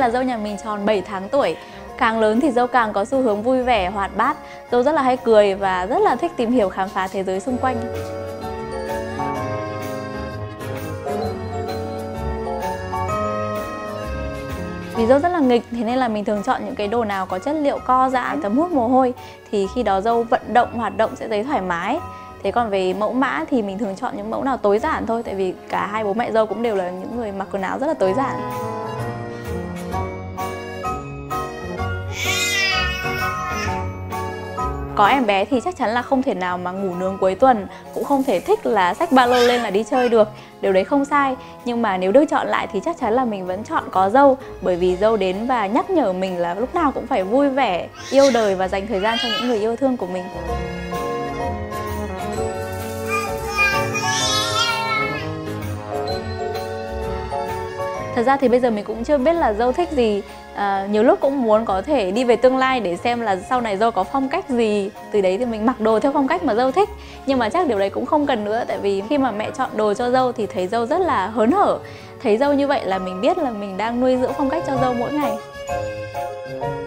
là dâu nhà mình tròn 7 tháng tuổi. Càng lớn thì dâu càng có xu hướng vui vẻ, hoạt bát. Dâu rất là hay cười và rất là thích tìm hiểu khám phá thế giới xung quanh. Vì dâu rất là nghịch, thế nên là mình thường chọn những cái đồ nào có chất liệu co giãn, thấm hút mồ hôi. Thì khi đó dâu vận động, hoạt động sẽ thấy thoải mái. Thế còn về mẫu mã thì mình thường chọn những mẫu nào tối giản thôi. Tại vì cả hai bố mẹ dâu cũng đều là những người mặc quần áo rất là tối giản. Có em bé thì chắc chắn là không thể nào mà ngủ nướng cuối tuần, cũng không thể thích là xách ba lô lên là đi chơi được. Điều đấy không sai. Nhưng mà nếu được chọn lại thì chắc chắn là mình vẫn chọn có dâu. Bởi vì dâu đến và nhắc nhở mình là lúc nào cũng phải vui vẻ, yêu đời và dành thời gian cho những người yêu thương của mình. Thật ra thì bây giờ mình cũng chưa biết là dâu thích gì. Nhiều lúc cũng muốn có thể đi về tương lai để xem là sau này dâu có phong cách gì. Từ đấy thì mình mặc đồ theo phong cách mà dâu thích. Nhưng mà chắc điều đấy cũng không cần nữa. Tại vì khi mà mẹ chọn đồ cho dâu thì thấy dâu rất là hớn hở. Thấy dâu như vậy là mình biết là mình đang nuôi dưỡng phong cách cho dâu mỗi ngày.